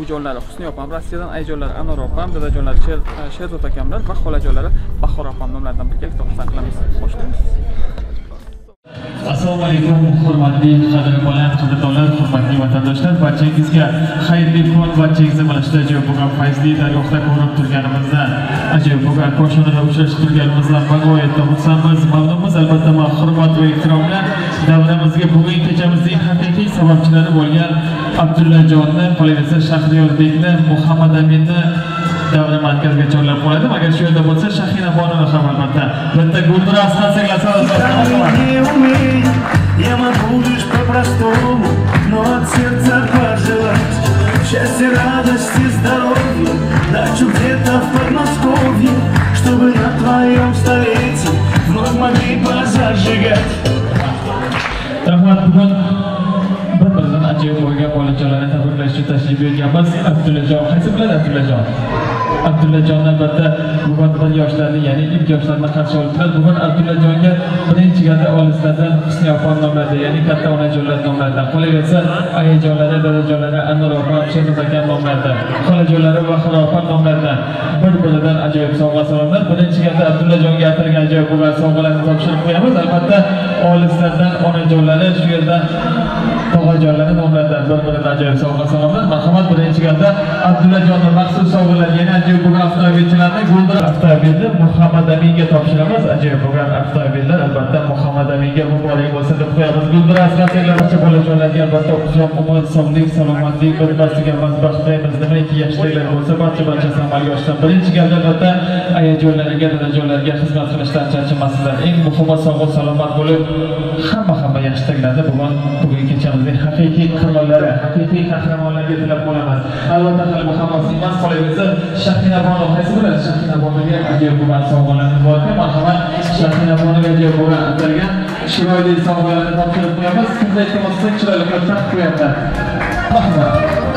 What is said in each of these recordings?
oyijonlari Husniy opam, Rossiyadan ayijonlari Anor opam, dadajonlari Sherzod akamlar va xolajonlari Bahor opam nomlaridan birgalikda xursand qilamiz. Boshlaymiz. Assalomu alaykum, hurmatli qadrdonlar, hurmatli vatandoshlar, barchangizga xayrli kun, barchangizga mana shu ajoyib bo'lgan fayzli dargohda ko'rib turganimizdan, ajoyib bo'lgan ko'rsatuvda uchrashib turganimizdan bag'oyatda xursandmiz, mamnunmiz. Albatta, hurmat va ehtiromlar davramizga bugun kechamizning haqiqiy sababchilari bo'lgan Abdullajonni, qolaversa Shahriyorbekni, Muhammad Aminni davra markaziga chorlab qo'ydim. Agar shu yerda bo'lsa, Shahina xonimni ham albatta bitta guldiroz qansaglasa я могу лишь по-простому, но от сердца пожелать счастья, радости, здоровья, дачу где-то в Подмосковье, чтобы на твоем столетии вновь могли позажигать. Rahmat, bugun bir-biridan ajoyib bo'lgan bolachalarni tabriklash uchun tashrif buyurganmiz. Abdullajon, qaysi biladi Abdullajon? Abdullajonni albatta bugun bir yoshlarni, ya'ni ilk yoshlarni qarshi olibdilar. Bugun Abdullajonga birinchi gada olislardan Husniy opam nomlarida, ya'ni katta onajonlar nomlaridan, qolaversa ayajonlari, dadajonlari Anor opam, Sherzod akam nomlarida, xolajonlari Bahor opam nomlaridan bir-biridan ajoyib sovg'a-salomlar. Birinchi gada Abdullajonga atalgan ajoyib bo'lgan sovg'alarni topshirib qo'yamiz. Albatta olislardan onajonlari, shu yerda tog'ajonlari nomlaridan bir-biridan ajoyib sovg'a-salomlar. Marhamat, birinchi gada Abdullajonning maxsus sovg'alar, yana ajoyib bo'lgan avtomobilchilarni guldir avtomobilni Muhammad Aminga topshiramiz. Ajoyib bo'lgan avtomobillar albatta Muhammad Aminga muborak bo'lsin deb qo'yamiz. Guldir asqatlar barcha bolajonlarga albatta uzoq umr, sog'lik, salomatlik, o'tmas-tuganmas baxt tilaymiz. Nimaiki yaxshiliklar bo'lsa, barchasi amalga oshsin. Birinchi galda albatta ayajonlariga, dadajonlarga xizmat qilishdan charchamasizlar. Eng muhimi sog'lik, salomat bo'lib, hamma yaxshiliklarni bugun kechamizning haqiqiy qirollari, haqiqiy qahramonlarga tilab qolamiz. Albatta qalbi hammasi emas, qolaversa Shahina bono qaysi bo'ladi? Shahina bonoga ajoyib bo'lgan sovg'alarimiz bor ekan. Marhamat, Shahina bonoga ajoyib bo'lgan atalgan chiroyli sovg'alarni topshirib qo'yamiz. Sizga iltimos chiroyli qilib taqdim qo'yapman. Marhamat.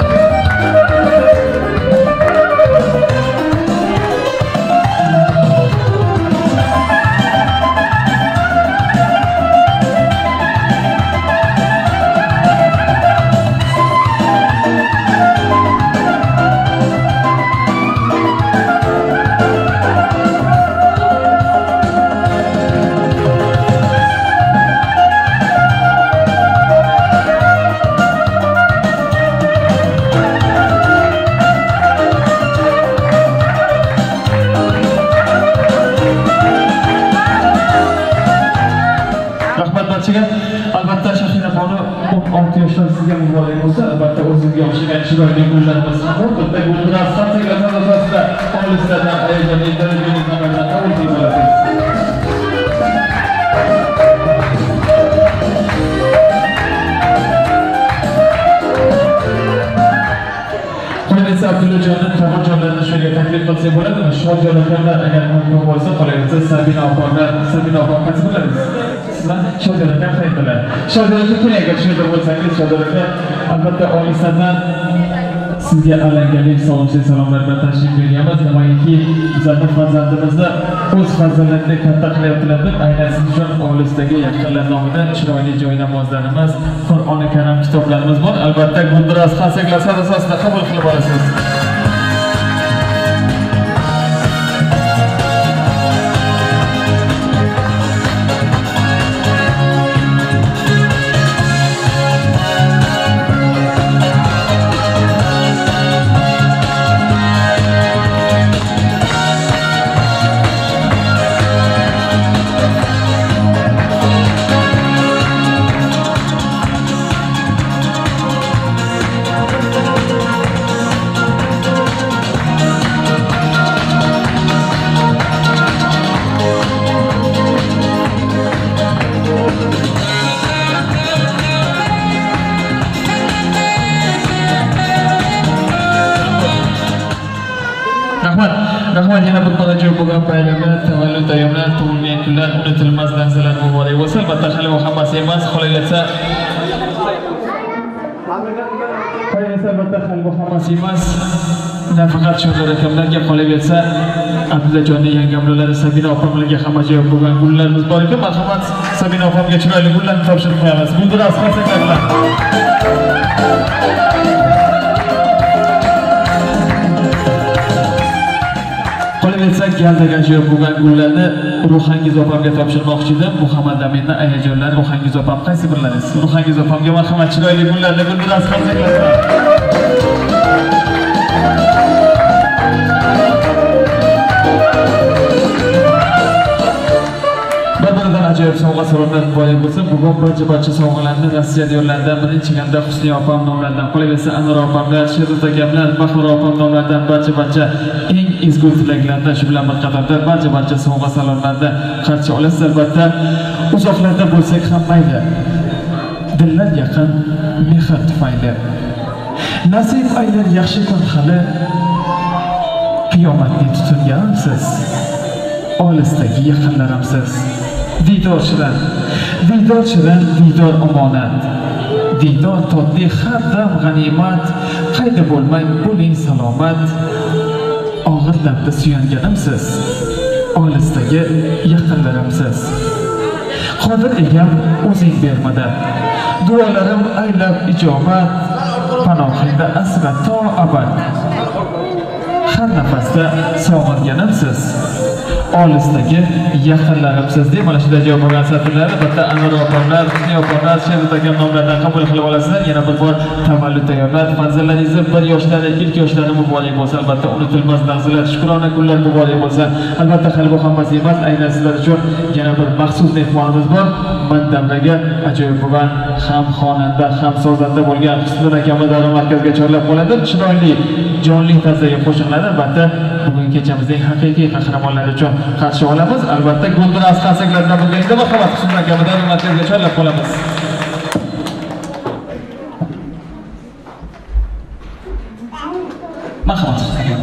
Albatta Shahina bono 16 yoshdan sizga muborak bo'lsa, albatta o'zimga o'xshagan chiroyli gullarimiz ham bor. Bitta guldiroz qansaglasa asosida olislardan ayajonli darajali namoyish qilib bo'lasiz. Qolaversa Abdullajonning tog'ajonlarini shu yerga taklif qilsak bo'ladimi? Sho'jalarlar agar mumkin bo'lsa, qolaversa Sabina opam qaysi bo'ladi? Sho'jalarga qaytdilar. Sho'jalarga kerak shu yerda bo'lsangiz, sho'jalarga albatta olislardan sizga alangali sog'inchli salomlar bilan tashrif buyuramiz. Nimaiki bizning farzandimizni o'z farzandlaridek katta qilyaptilar deb aynan siz uchun olisdagi yaqinlar nomidan chiroyli joy namozlarimiz, Qur'oni Karim kitoblarimiz bor. Albatta guldiroz qansaglasa asosida qabul qilib olasiz. Rahmat, yana bir ajoyib bo'lgan bayramlar, tavallud ayyomlar, tug'ilgan kunlar, unutilmas narsalar muborak bo'lsin. Albatta hali u hammasi emas, qolaversa albatta hali bu hammasi emas. Nafaqat Sherzod akamlarga, qolaversa Abdullajonning yangamlari Sabina opamlarga ham ajoyib bo'lgan gullarimiz bor ekan. Marhamat, Sabina opamga chiroyli gullarni topshirib qo'yamiz. Guldiroz qansaglab bilan. galdagi ajoyib bo'lgan gullarni Ruhangiz opamga topshirmoqchi edim. Muhammad Aminning ayajonlari Ruhangiz opam qaysi birlaringiz? Ruhangiz opamga marhamat, chiroyli gullarni guldiraz qarzaklar. Ajoyib sovg'a so'rovlar boy bo'lsa, bugun barcha sovg'alarni Rossiya diyorlaridan birinchi ganda Husniy opam nomlaridan, qolaversa Anor opamlar, Sherzod akamlar, Bahor opam nomlaridan barcha eng ezgu tilaklardan shu bilan bir qatorda barcha sovg'a salonlarda qarshi olasiz. Albatta, uzoqlarda bo'lsak ham mayli. Dillar yaqin, mehr tufayli. Nasib aylar yaxshi kun hali, qiyomatni tutungansiz. Olisdagi yaqinlarimsiz. Diydor shirin, diydor omonat. Diydor totli har dam g'animat. Qayda bo'lmang, bo'ling salomat. Og'ir labda suyanganimsiz. Olisdagi yaqinlarimsiz. Qodir egam o'zing bermada. Duolarim aylab ijobat. Panohingda asra to abad. Har nafasda sog'inganimsiz. Olisdagi yaqinlarimsiz deb mana shunday javob bo'lgan satrlar albatta Anor opamlar, Husniy opamlar, Sherzod akam nomlaridan qabul qilib olasizlar. Yana bir bor tavallud tayyorlab, farzandlaringizni bir yoshlari, ilk yoshlari muborak bo'lsa, albatta unutilmas lahzalar, shukrona kunlar muborak bo'lsa. Albatta hali bu hammasi emas, aynan sizlar uchun yana bir maxsus mehmonimiz bor. Mandamdagi ajoyib bo'lgan ham xonanda, ham sozanda bo'lgan Husniy akamni davra markazga chorlab qoladi. Chiroyli, jonli tarzdagi qo'shiqlarni albatta bugun kechamizning haqiqiy qahramonlari uchun qarshi olamiz. Albatta guldiraz qarsaklardan bo'lganda marhamat Husniy akamni davra markazga chorlab qolamiz. Marhamat Husniy akam.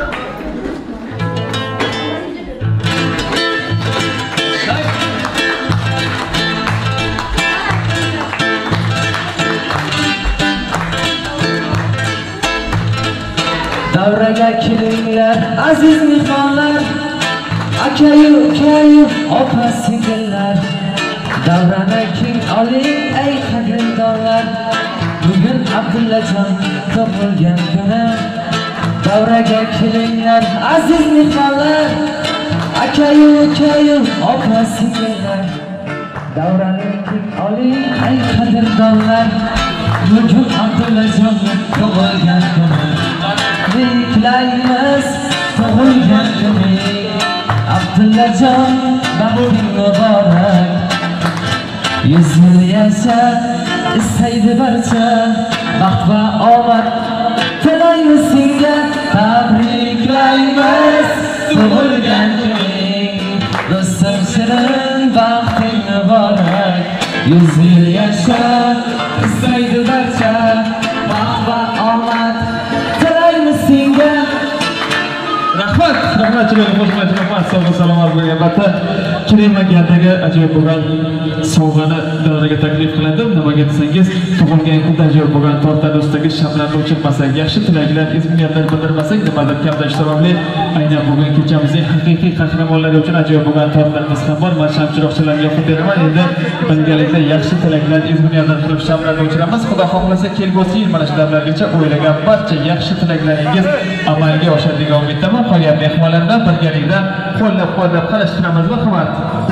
Davraga kelinglar aziz mehmonlar, akayu ukayu opa singillar. Davrani keng oling ey qadrdonlar, bugun Abdullajon tug'ilgan kuni. Davraga kelinglar aziz mehmonlar, akayu ukayu opa singillar. Davrani keng oling ey qadrdonlar, bugun Abdullajon tug'ilgan kuni. Beklaymiz tug'ilgan kuni, Abdullajon baxting muborak. 100 yil yasha istaydi barcha, baxt va omad tilaymiz senga. Tabriklaymiz tug'ilgan kuning, do'stim shirin baxting muborak. 100 yil yasha istaydi barcha, baxt va omad senga. Rahmat, rahmat, sog'lik salomat bo'ling. Albatta, kiremagandaga ajoyib bo'lgan sovg'ani davraga taklif qilindim. Nimaga desangiz, tug'ilgan kunda ajoyib bo'lgan tortani ustidagi shamlarni o'chirmasak, yaxshi tilaklar, ezgu-niyatlar bildirmasak, nimadir kamdan sababli aynan bugun kechamizning haqiqiy qahramonlari uchun ajoyib bo'lgan tortlarimiz ham bor. Men shamchiroqchilarga yoqib beraman. Endi birgalikda yaxshi tilaklar, ezgu-niyatlar qilib shamlarni o'chiramiz. Xudo xohlasa kelgusi yil mana shu davrlargacha o'ylagan barcha yaxshi tilaklaringiz amalga oshadigan umiddaman. Qolgan mehmonlardan birgalikda qo'llab-qo'llab qarashtiramiz. Marhamat.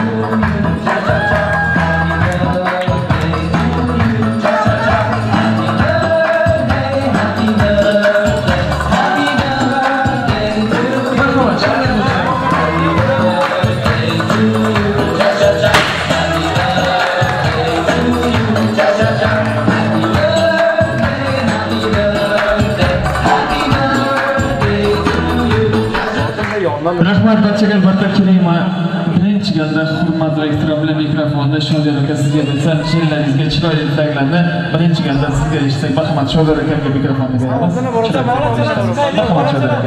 Rahmat barchaga albatta kelingman. Birinchi galda hurmat va ehtirom bilan mikrofonda Shodiyor aka sizga desa, she'rlaringizga chiroyli tilaklarni birinchi galda sizga eshitsak, marhamat Shodiyor akaga mikrofonni beramiz. Marhamat Shodiyor aka.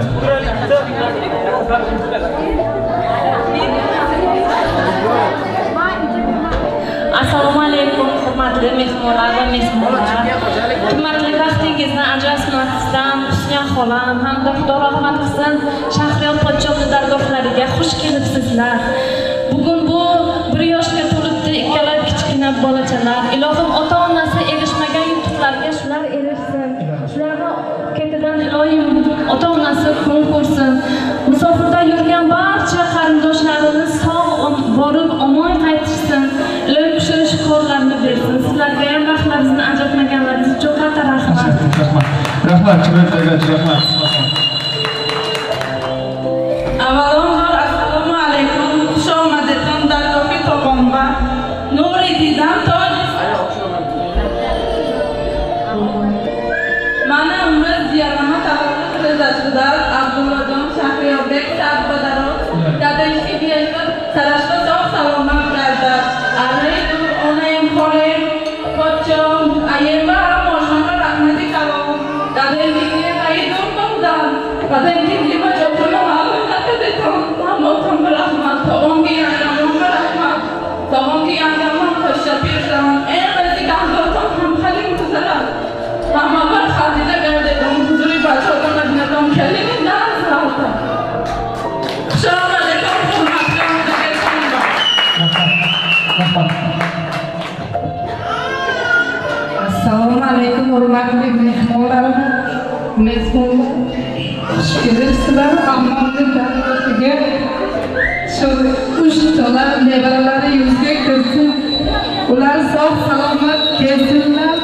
Assalomu alaykum hurmatli mehmonlar va mehmonlar. Hurmatli vaqtingizni ajratmasdan Husniy xolam hamda Xudo rahmat qilsin Shahriyot podshohning dargohlariga xush kelibsizlar. Bugun bu 1 yoshga to'libdi ikkala kichkina bolachalar. Ilohim ota-onasi erishmagan yutuqlarga shular erishsin. Shularni ketidan ilohim ota-onasi kun ko'rsin. Musofirda yurgan barcha barcha qarindoshlarimiz sog' borib omon qaytishsin, ilm pishirish korlarini bersin. Sizlarga ham vaqtlaringizni ajratmaganlaringiz uchun katta rahmat. Rahmat, rahmat. Avvalambor assalomu alaykum. Xush omadetun dargohi topomba. Nuri didam toj. Mana umri ziyarama tavallud rızasida Abdullajon Shahriyobek Sabbadarov dadayki biyashlar sarashta sog' salomat qildi. Alaykum onayim xolim, pochchom, ayemba moshama rahmati kalom. Dadayki aydum bamdan. Dadayki liba jotuna ma'lum naqadeton. Namotam rahmat, tog'onga yangamon rahmat. Tog'onga yangamon qo'shib bersam, eng bazigandotam ham halim tuzalar. Mama bir xalida gardedim, huzuri bachotam madinatam kelini nazarda. Assalomu alaykum, hurmatli onajonim. Assalomu alaykum, hurmatli mehmonlar. Sizlar hammomning darvozasiga shu uchtalar nevaralari yuzga kirsin. Ular sog' salomat kelsinlar.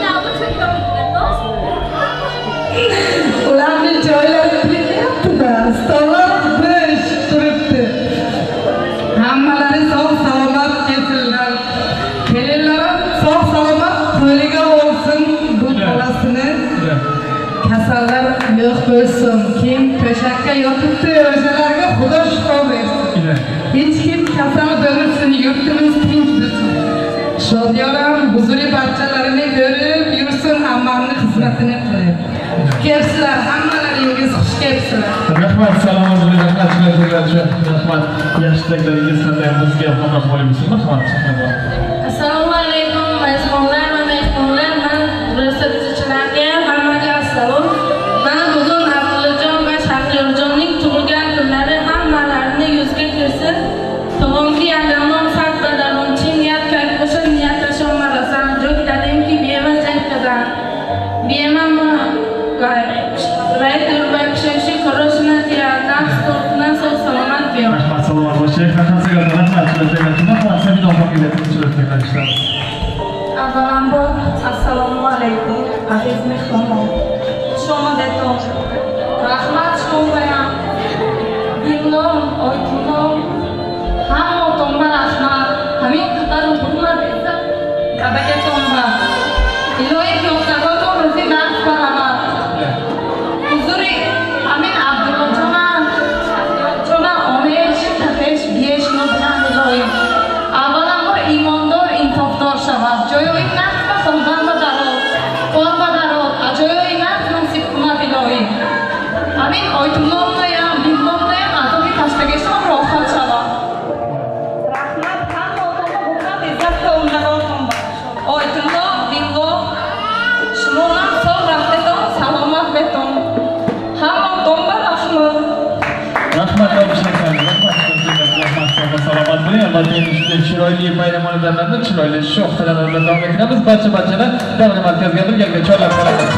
Ularni joylari qilyapti-da, stollar bo'sh turibdi. Hammalari sog' salomat kelsinlar. Kelinlar sog' salomat to'yga olsin bu bolasini. Kasallar yo'q bo'lsin. Kim to'shakka yotibdi, o'shalarga Xudo shifo bersin. Hech kim kasal bo'lmasin, yurtimiz tinch bo'lsin. Shodiyoram huzuri barchalarini ko'rib yursin, hammamni xizmatini qilib. Kelsinlar, hammalaringiz xush kelibsizlar. Rahmat, salomat bo'ling, rahmat. Yaxshiliklaringiz qanday bizga xabar bo'lingizmi? Rahmat. Assalomu alaykum, mehmonlar va mehmonlar. Men ruxsatchilarga hammaga assalom. Mana bugun Abdullajon va Shahriyobjonning tug'ilgan kunlari hammalarini yuzga kirsin. Tug'ilgan yangamon Sabbadarov niyat kalko'sha niyat shomarasan. Jo'k dadimki beva jankadan. Biyamam Right back sheshi koroshna tiya nafs tortna so salomat biyo. Rahmat, salomat bo'ling. Rahmat, rahmat. Avvalambor assalomu alaykum aziz mehmonlar. Shoma deton. Rahmat shombayam. Bilnom, oytunom. Hamma tomba rahmat. Hamin qadar hurmat etsa. Abaga tomba. Ilohi yo'qdago to'g'ri nafs baramat. Huzuri amin Abdullojona onesh tapesh besh bilan ilohi. Avvalambor iymondor intofdor shavad. Joyoy nafs va xondan badarot. Qorbadarot, ajoyoy nafs nasib qilmat ilohi. Amin oytumnomdayam, bilnomdayam azobi tashlagashon rohat shavad. Rahmat hamma otamga hurmat izzatda undarotim bor. Oytumnom, billo, shumonam sog' rahmeton, salomat beton. Hamma otamga rahmat. Rahmat, salomat bo'ling. Albatta, shunday chiroyli bayram onalarni chiroyli sho'xtalar bilan davom ettiramiz. Barcha-barchalar davra markaziga birgalikda chorlab qolamiz.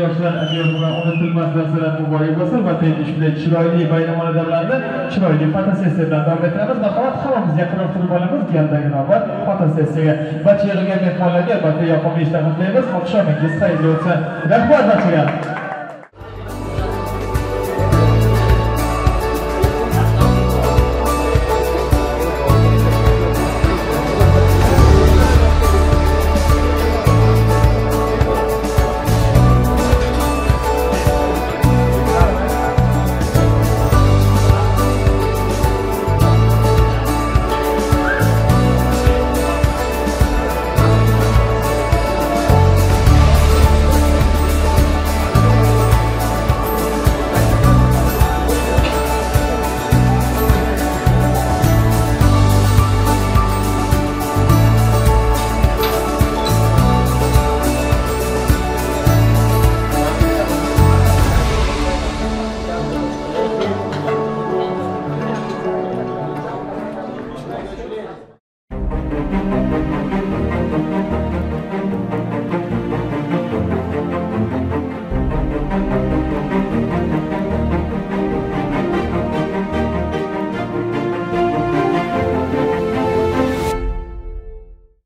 yoshlar ajoyibiga unutilmas narsalar muborak bo'lsin va endi shunday chiroyli bayram oladimlarda chiroyli fotosessiya bilan davom ettiramiz. Marhamat, hammamiz yaqinroq turib olamiz. Galdagi navbat fotosessiyaga. Barcha yig'ilgan mehmonlarga albatta yoqimli ishlar tilaymiz. Oqshomingiz xayrli o'tsin. Rahmat barchaga.